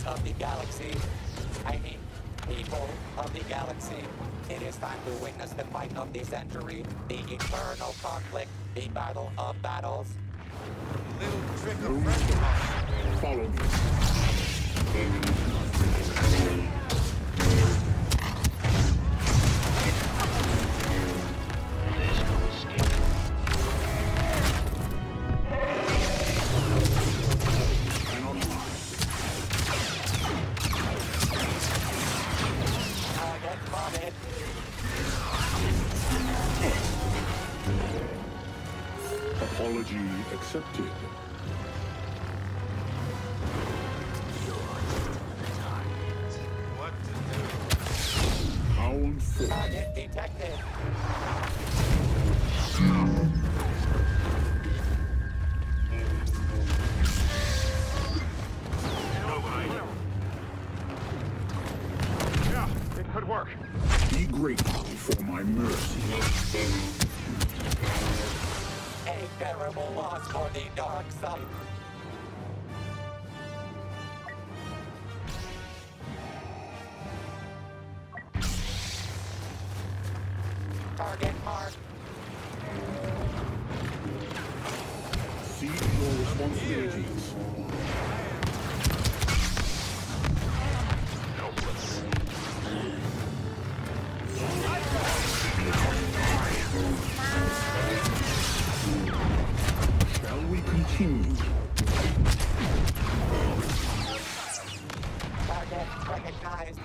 of the galaxy. I mean, people of the galaxy. It is time to witness the fight of the century, the eternal conflict, the battle of battles. Little trick of friendship. Follow me. Apology accepted. What to do? How unfortunate. Target detected. Yeah, it could work. Be grateful for my mercy. A terrible loss for the dark side. Target marked. See your responsibilities. Shall we continue? Target recognized.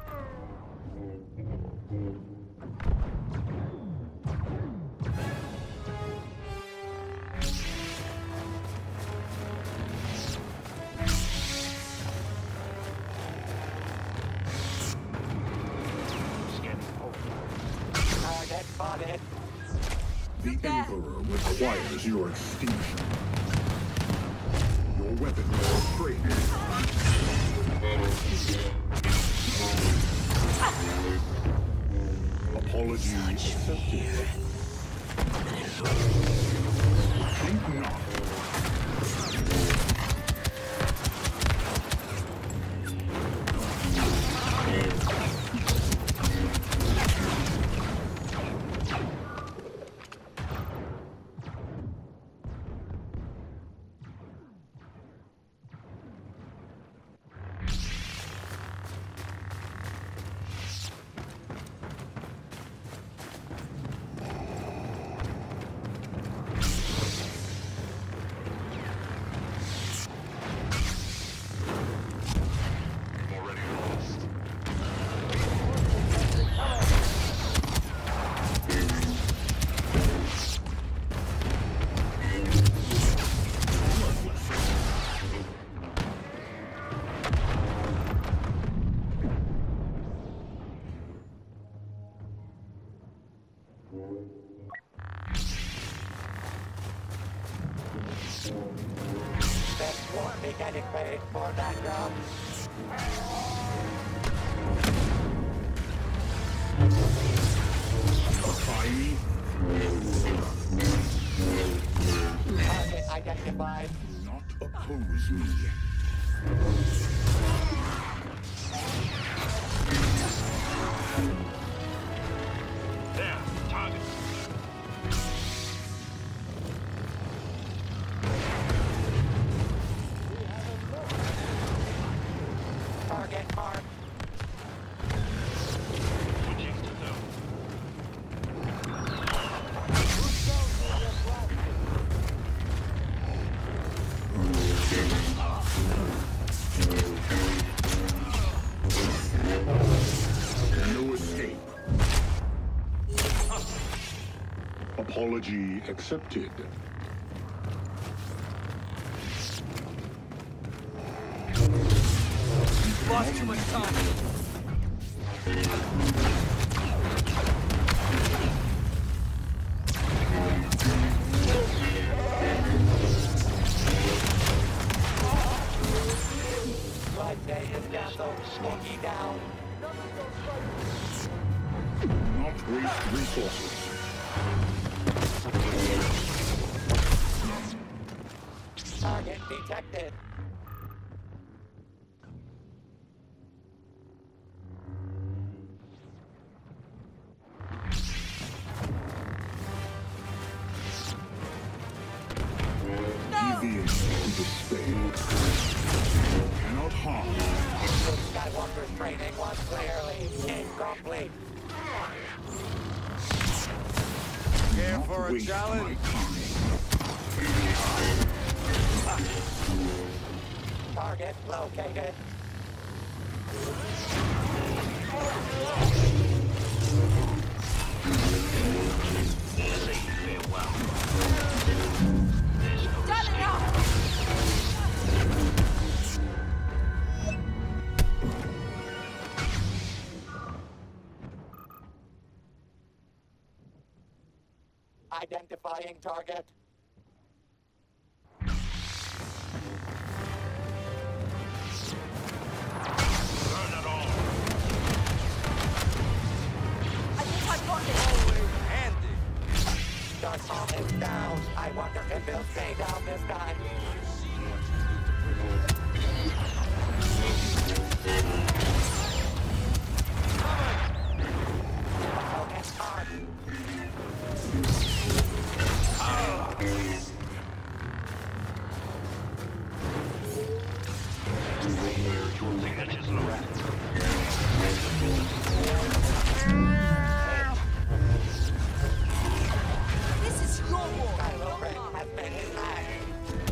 Target spotted. The Emperor requires your extinction. Your weapon is free. Apology accepted. Think not. Then won't be getting paid for that job. Try me. Target identified. Do not oppose me. There, target. Target marked. Switching to zone. No escape. Apology accepted. Lost too much time. Life day is canceled. Smoky down. Not waste resources. Target detected. training was clearly incomplete. Care for a Waste challenge? my time. Target located. Done enough! Identifying target. Burn it all. I think I've got it. Always handy. Darkmaul is down. I wonder if he'll stay down this time. Opponent's hard. Signatures low. This is your war. Kylo Ren has been slain.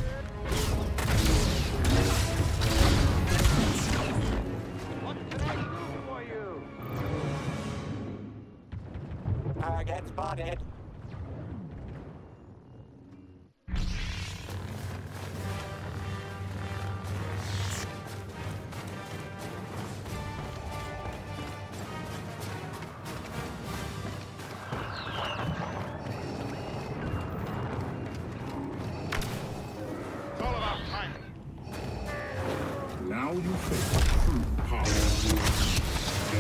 What can I do for you? Target spotted. It's all about timing. Now you face true power.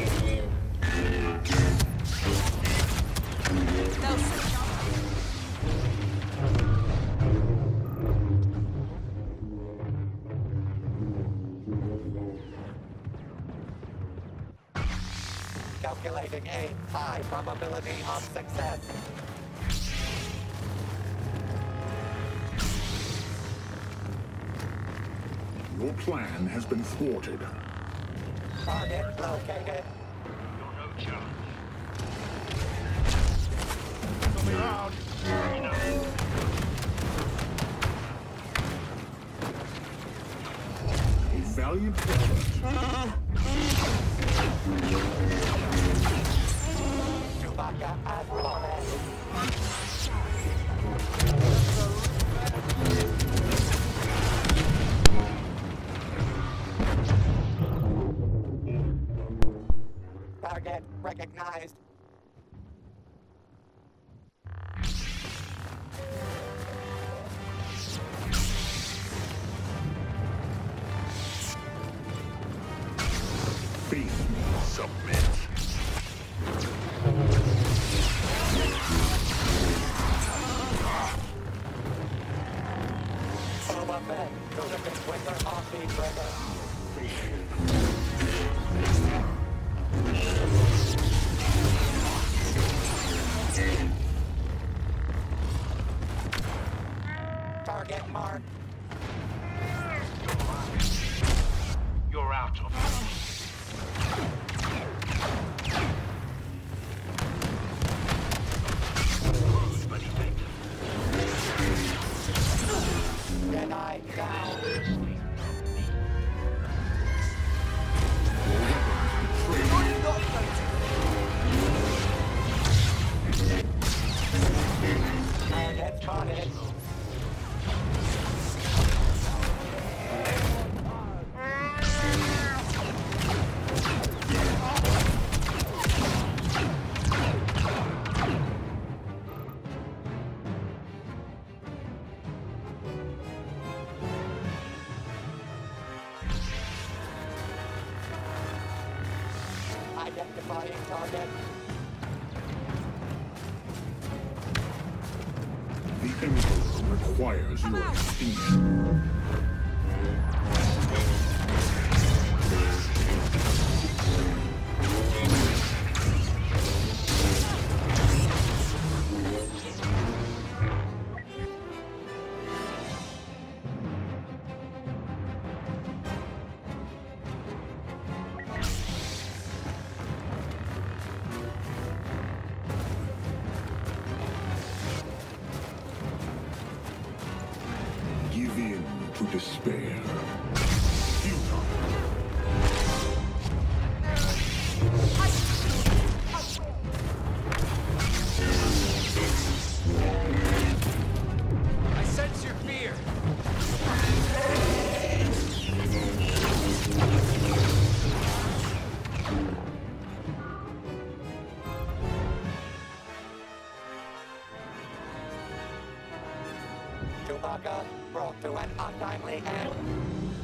No, sir. Calculating a high probability of success. Your plan has been thwarted. Target located. You're no challenge. Coming around. A valiant effort. Chewbacca as promised. Target recognized. Face me. Submit. Boba Fett to the big winner off the trigger. Target marked. You're out of crude but effective. Jedi down. You're not going to. Target spotted. Identifying target. The Emperor requires your extinction. Chewbacca brought to an untimely end.